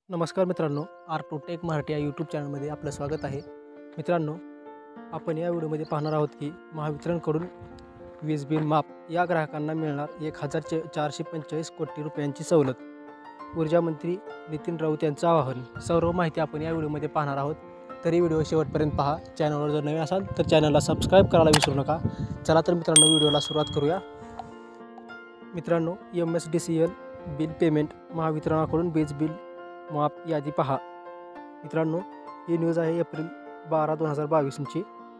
नमस्कार मित्रांनो, आर2टेक मराठी या यूट्यूब चॅनलमध्ये आपलं स्वागत आहे. मित्रांनो, आपण या व्हिडिओमध्ये पाहणार आहोत की महावितरणकडून वीज बिल माफ या ग्राहकांना मिळणार 1445 कोटी रुपयांची सवलत. ऊर्जा मंत्री नितीन राऊत यांचं आवाहन. सर्व माहिती आपण या व्हिडिओमध्ये पाहणार आहोत, तरी व्हिडिओ शेवटपर्यंत पहा. चॅनलवर जर नवीन असाल तर चॅनलला सबस्क्राईब करायला विसरू नका. चला तर मित्रांनो, व्हिडिओला सुरुवात करूया. मित्रांनो, MSDCL बिल पेमेंट महावितरणाकडून वीज बिल माफ यादी पहा. मित्रांनो, ही न्यूज आहे एप्रिल 12, 2022ची.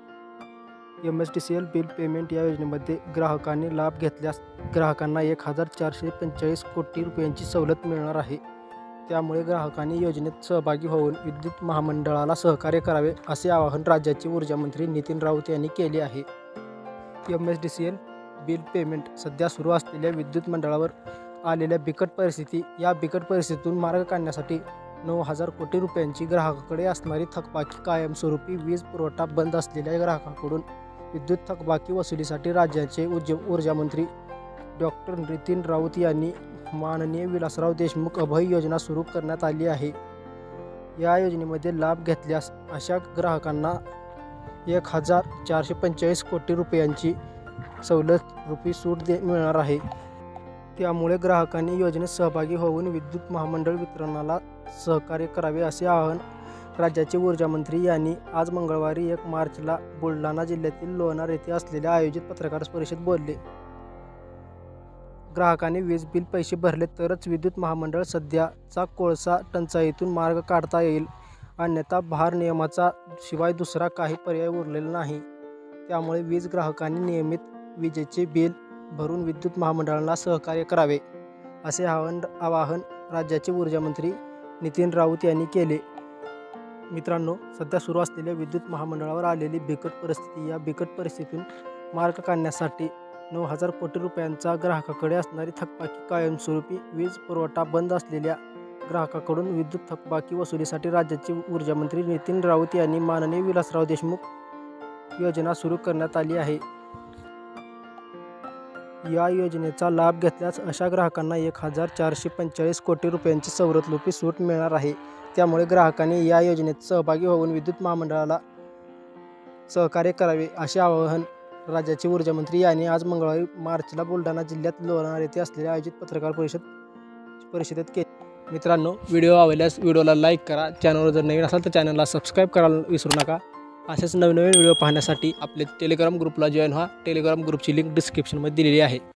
MSDCL बिल पेमेंट या योजनेमध्ये ग्राहकांनी लाभ घेतल्यास ग्राहकांना 1445 कोटी रुपयांची सवलत मिळणार आहे. त्यामुळे ग्राहकांनी योजनेत सहभागी होऊन विद्युत महामंडळाला सहकार्य करावे, असे आवाहन राज्याचे ऊर्जामंत्री नितीन राऊत यांनी केले आहे. MSDCL बिल पेमेंट सध्या सुरू असलेल्या विद्युत मंडळावर आलेल्या बिकट परिस्थिती, या बिकट परिस्थितीतून मार्ग काढण्यासाठी 9,000 कोटी रुपयांची ग्राहकाकडे असणारी थकबाकी, कायमस्वरूपी वीज पुरवठा बंद असलेल्या ग्राहकांकडून विद्युत थकबाकी वसुलीसाठी राज्याचे ऊर्जामंत्री डॉक्टर नितीन राऊत यांनी माननीय विलासराव देशमुख अभय योजना सुरू करण्यात आली आहे. या योजनेमध्ये लाभ घेतल्यास अशा ग्राहकांना 1445 कोटी रुपयांची सवलत रूपी सूट मिळणार आहे. त्यामुळे ग्राहकांनी योजनेत सहभागी होऊन विद्युत महामंडळ वितरणाला सहकार्य करावे, असे आवाहन राज्याचे ऊर्जामंत्री यांनी आज मंगळवारी 1 मार्चला बुलढाणा जिल्ह्यातील लोणार येथे असलेल्या आयोजित पत्रकार परिषदेत बोलले. ग्राहकांनी वीज बिल पैसे भरले तरच विद्युत महामंडळ सध्याचा कोळसा टंचाईतून मार्ग काढता येईल, अन्यथा भारनियमनाचा शिवाय दुसरा काही पर्याय उरलेला नाही. त्यामुळे वीज ग्राहकांनी नियमित विजेचे बिल भरून विद्युत महामंडळाला सहकार्य करावे, असे आवाहन राज्याचे ऊर्जामंत्री नितीन राऊत यांनी केले. मित्रांनो, सध्या सुरू असलेल्या विद्युत महामंडळावर आलेली बिकट परिस्थिती, या बिकट परिस्थितीतून मार्ग काढण्यासाठी 9,000 कोटी रुपयांचा ग्राहकाकडे असणारी थकबाकी, कायमस्वरूपी वीज पुरवठा बंद असलेल्या ग्राहकाकडून विद्युत थकबाकी वसुलीसाठी राज्याचे ऊर्जामंत्री नितीन राऊत यांनी माननीय विलासराव देशमुख योजना सुरू करण्यात आली आहे. या योजनेचा लाभ घेतल्यास अशा ग्राहकांना 1445 कोटी रुपयांची सवलतरूपी सूट मिळणार आहे. त्यामुळे ग्राहकांनी या योजनेत सहभागी होऊन विद्युत महामंडळाला सहकार्य करावे, असे आवाहन राज्याचे ऊर्जामंत्री यांनी आज मंगळवारी मार्चला बुलढाणा जिल्ह्यात लोणार येथे असलेल्या आयोजित पत्रकार परिषदेत केले. मित्रांनो, व्हिडिओ आवडल्यास व्हिडिओला लाईक करा. चॅनलवर जर नवीन असाल तर चॅनलला सबस्क्राईब करायला विसरू नका. असेच नवीन व्हिडिओ पाहण्यासाठी आपले टेलिग्राम ग्रुपला जॉईन व्हा. टेलिग्राम ग्रुपची लिंक डिस्क्रिप्शनमध्ये दिलेली आहे.